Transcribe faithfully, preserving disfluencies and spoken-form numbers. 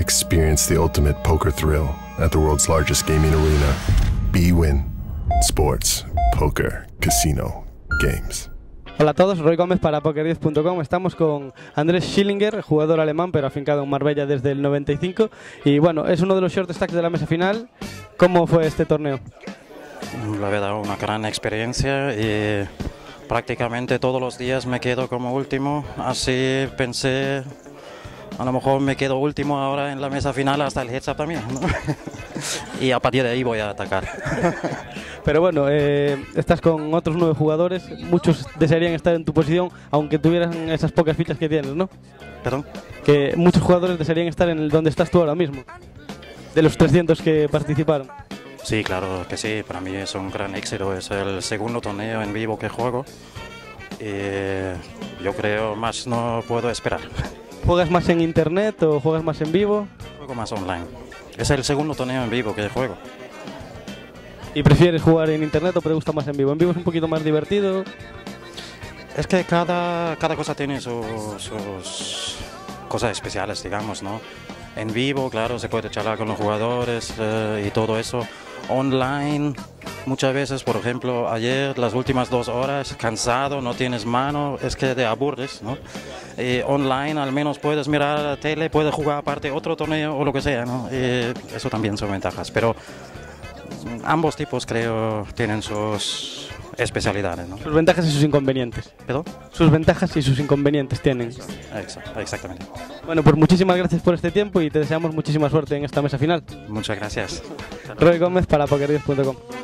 Experience the ultimate poker thrill at the world's largest gaming arena. bwin Sports, Poker, Casino, Games. Hola a todos, Roy Gómez para Poker diez punto com. Estamos con Andrés Schillinger, jugador alemán pero afincado en Marbella desde el noventa y cinco. Y bueno, es uno de los short stacks de la mesa final. ¿Cómo fue este torneo? La verdad, una gran experiencia y prácticamente todos los días me quedo como último. Así pensé, a lo mejor me quedo último ahora en la mesa final hasta el heads up también, ¿no? Y a partir de ahí voy a atacar. Pero bueno, eh, estás con otros nueve jugadores, muchos desearían estar en tu posición, aunque tuvieran esas pocas fichas que tienes, ¿no? ¿Perdón? Que muchos jugadores desearían estar en el donde estás tú ahora mismo, de los trescientos que participaron. Sí, claro que sí, para mí es un gran éxito, es el segundo torneo en vivo que juego y yo creo más no puedo esperar. ¿Juegas más en internet o juegas más en vivo? Juego más online, es el segundo torneo en vivo que juego. ¿Y prefieres jugar en internet o te gusta más en vivo? En vivo es un poquito más divertido. Es que cada, cada cosa tiene su- sus cosas especiales, digamos, ¿no? En vivo, claro, se puede charlar con los jugadores eh, y todo eso. Online, muchas veces, por ejemplo, ayer, las últimas dos horas, cansado, no tienes mano, es que te aburres, ¿no? Y online, al menos puedes mirar la tele, puedes jugar aparte otro torneo o lo que sea, ¿no? Y eso también son ventajas, pero ambos tipos creo tienen sus especialidades, ¿no? Sus ventajas y sus inconvenientes. ¿Perdón? Sus ventajas y sus inconvenientes tienen. Exact- Exactamente. Bueno, pues muchísimas gracias por este tiempo y te deseamos muchísima suerte en esta mesa final. Muchas gracias. Roy Gómez para Poker diez punto com.